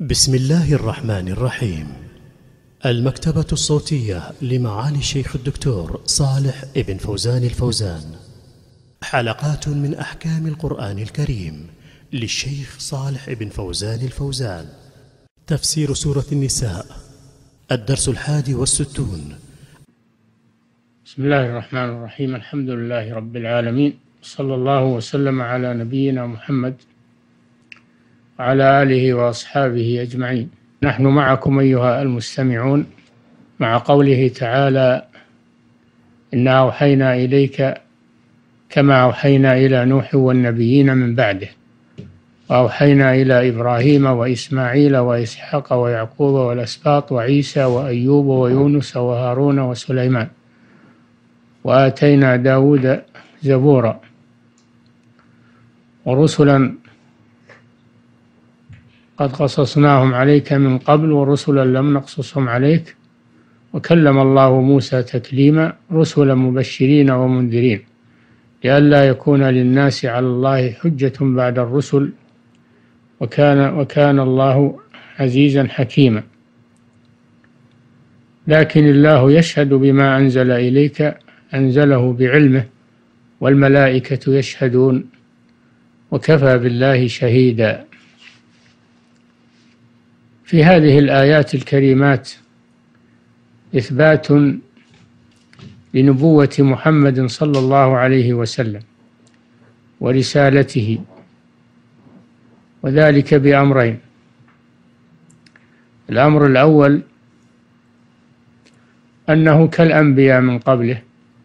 بسم الله الرحمن الرحيم. المكتبة الصوتية لمعالي الشيخ الدكتور صالح ابن فوزان الفوزان. حلقات من أحكام القرآن الكريم للشيخ صالح ابن فوزان الفوزان. تفسير سورة النساء، الدرس 61. بسم الله الرحمن الرحيم. الحمد لله رب العالمين، صلى الله وسلم على نبينا محمد وعلى آله وأصحابه أجمعين. نحن معكم أيها المستمعون مع قوله تعالى: إنا أوحينا إليك كما أوحينا إلى نوح والنبيين من بعده، وأوحينا إلى إبراهيم وإسماعيل وإسحاق ويعقوب والأسباط وعيسى وأيوب ويونس وهارون وسليمان، وآتينا داود زبورا، ورسلا قد قصصناهم عليك من قبل ورسلا لم نقصصهم عليك، وكلم الله موسى تكليما، رسلا مبشرين ومنذرين لئلا يكون للناس على الله حجة بعد الرسل، وكان الله عزيزا حكيما. لكن الله يشهد بما أنزل إليك، أنزله بعلمه، والملائكة يشهدون، وكفى بالله شهيدا. في هذه الآيات الكريمات إثبات لنبوة محمد صلى الله عليه وسلم ورسالته، وذلك بأمرين. الأمر الأول أنه كالأنبياء من قبله،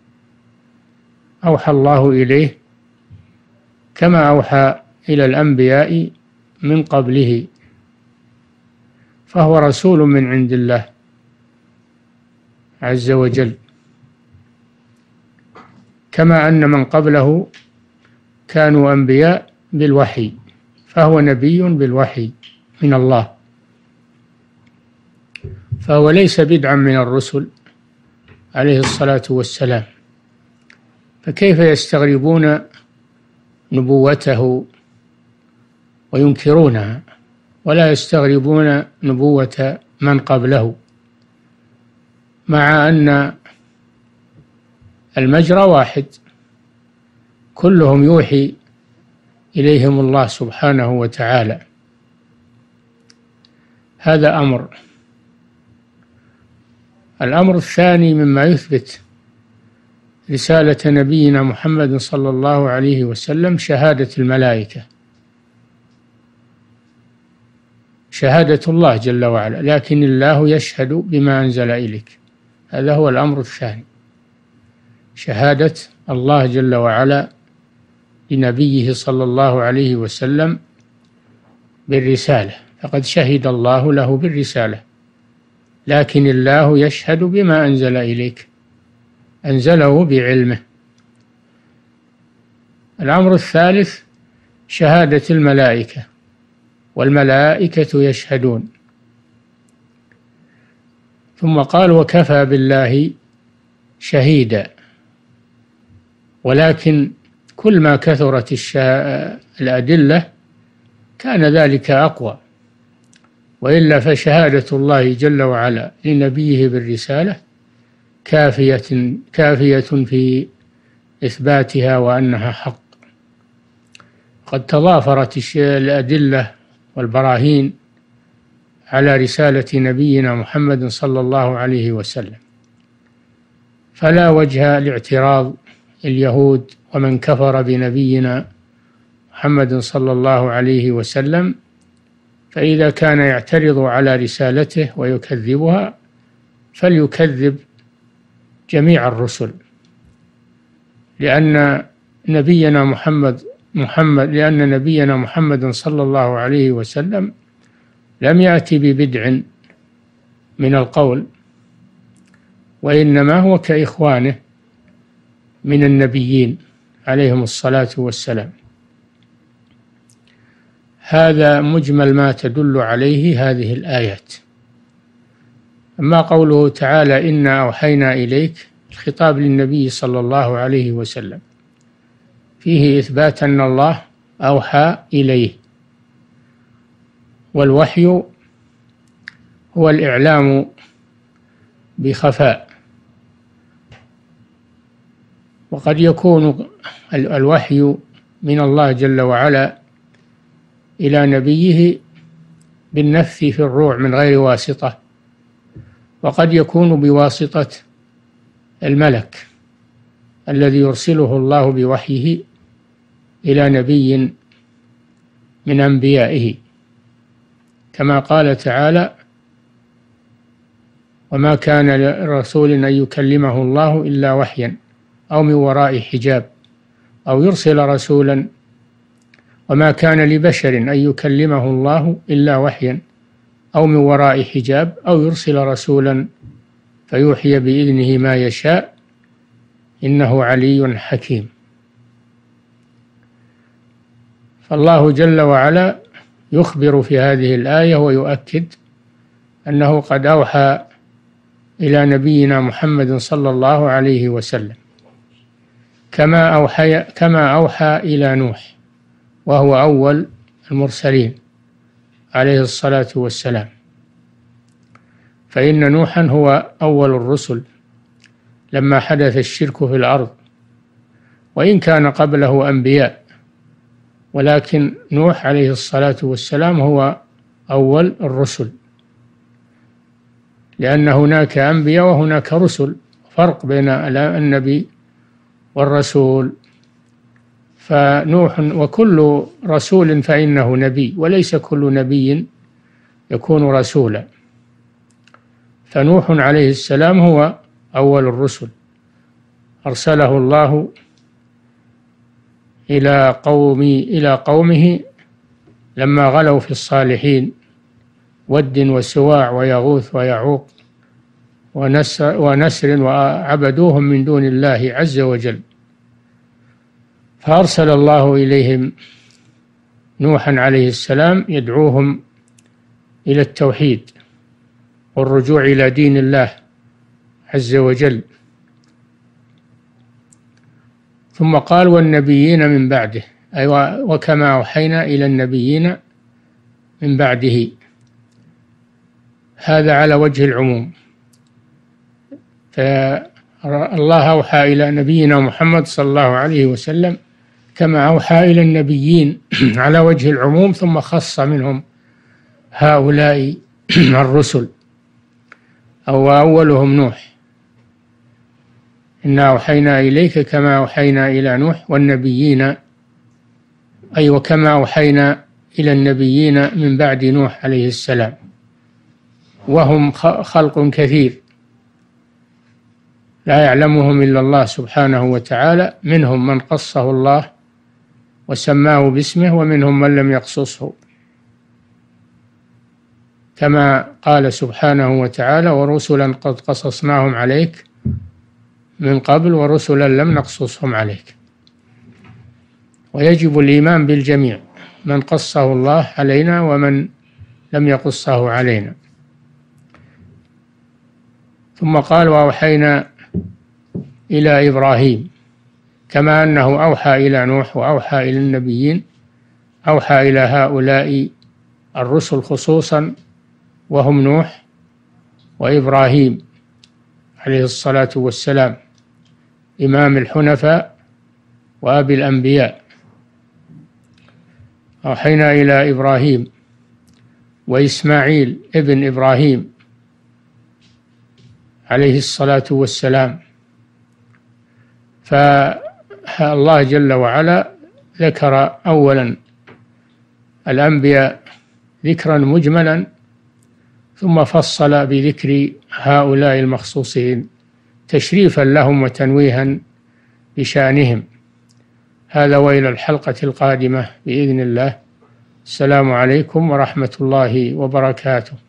أوحى الله إليه كما أوحى إلى الأنبياء من قبله، فهو رسول من عند الله عز وجل، كما أن من قبله كانوا أنبياء بالوحي، فهو نبي بالوحي من الله، فهو ليس بدعا من الرسل عليه الصلاة والسلام. فكيف يستغربون نبوته وينكرونها، ولا يستغربون نبوة من قبله، مع أن المجرى واحد، كلهم يوحي إليهم الله سبحانه وتعالى. هذا أمر. الأمر الثاني مما يثبت رسالة نبينا محمد صلى الله عليه وسلم شهادة الملائكة، شهادة الله جل وعلا، لكن الله يشهد بما أنزل إليك. هذا هو الأمر الثاني، شهادة الله جل وعلا لنبيه صلى الله عليه وسلم بالرسالة، فقد شهد الله له بالرسالة، لكن الله يشهد بما أنزل إليك، أنزله بعلمه. الأمر الثالث شهادة الملائكة، والملائكة يشهدون. ثم قال: وكفى بالله شهيدا. ولكن كل ما كثرت الأدلة كان ذلك أقوى، وإلا فشهادة الله جل وعلا لنبيه بالرسالة كافية في إثباتها وأنها حق. قد تضافرت الأدلة والبراهين على رسالة نبينا محمد صلى الله عليه وسلم، فلا وجه لاعتراض اليهود ومن كفر بنبينا محمد صلى الله عليه وسلم. فإذا كان يعترض على رسالته ويكذبها، فليكذب جميع الرسل، لأن نبينا محمد صلى الله عليه وسلم لم يأتي ببدع من القول، وإنما هو كإخوانه من النبيين عليهم الصلاة والسلام. هذا مجمل ما تدل عليه هذه الآيات. أما قوله تعالى: إنا أوحينا إليك، الخطاب للنبي صلى الله عليه وسلم، فيه إثبات أن الله أوحى إليه، والوحي هو الإعلام بخفاء. وقد يكون الوحي من الله جل وعلا إلى نبيه بالنفث في الروع من غير واسطة، وقد يكون بواسطة الملك الذي يرسله الله بوحيه إلى نبي من أنبيائه، كما قال تعالى: وما كان لرسول أن يكلمه الله إلا وحيا أو من وراء حجاب أو يرسل رسولا، وما كان لبشر أن يكلمه الله إلا وحيا أو من وراء حجاب أو يرسل رسولا فيوحي بإذنه ما يشاء إنه علي حكيم. فالله جل وعلا يخبر في هذه الآية ويؤكد أنه قد أوحى إلى نبينا محمد صلى الله عليه وسلم كما أوحى إلى نوح، وهو أول المرسلين عليه الصلاة والسلام، فإن نوحا هو أول الرسل لما حدث الشرك في الأرض، وإن كان قبله أنبياء، ولكن نوح عليه الصلاة والسلام هو أول الرسل، لأن هناك أنبياء وهناك رسل، فرق بين النبي والرسول. فنوح وكل رسول فإنه نبي، وليس كل نبي يكون رسولا، فنوح عليه السلام هو أول الرسل، أرسله الله إلى قومه لما غلوا في الصالحين ود وسواع ويغوث ويعوق ونسر وعبدوهم من دون الله عز وجل، فأرسل الله إليهم نوحا عليه السلام يدعوهم إلى التوحيد والرجوع إلى دين الله عز وجل. ثم قال: والنبيين من بعده، أي وكما أوحينا إلى النبيين من بعده، هذا على وجه العموم. فالله أوحى إلى نبينا محمد صلى الله عليه وسلم كما أوحى إلى النبيين على وجه العموم، ثم خص منهم هؤلاء الرسل، أو أولهم نوح: إنا أوحينا إليك كما أوحينا إلى نوح والنبيين، أي وكما أوحينا إلى النبيين من بعد نوح عليه السلام، وهم خلق كثير لا يعلمهم إلا الله سبحانه وتعالى، منهم من قصه الله وسماه باسمه، ومنهم من لم يقصصه، كما قال سبحانه وتعالى: ورسلا قد قصصناهم عليك من قبل ورسلا لم نقصصهم عليك. ويجب الإيمان بالجميع، من قصه الله علينا ومن لم يقصه علينا. ثم قال: وأوحينا إلى إبراهيم، كما أنه أوحى إلى نوح وأوحى إلى النبيين، أوحى إلى هؤلاء الرسل خصوصا، وهم نوح وإبراهيم عليه الصلاة والسلام، إمام الحنفاء وأبي الأنبياء. أوحينا إلى إبراهيم وإسماعيل ابن إبراهيم عليه الصلاة والسلام. فالله جل وعلا ذكر أولا الأنبياء ذكرا مجملا، ثم فصل بذكر هؤلاء المخصوصين تشريفا لهم وتنويها بشأنهم. هذا وإلى الحلقة القادمة بإذن الله. السلام عليكم ورحمة الله وبركاته.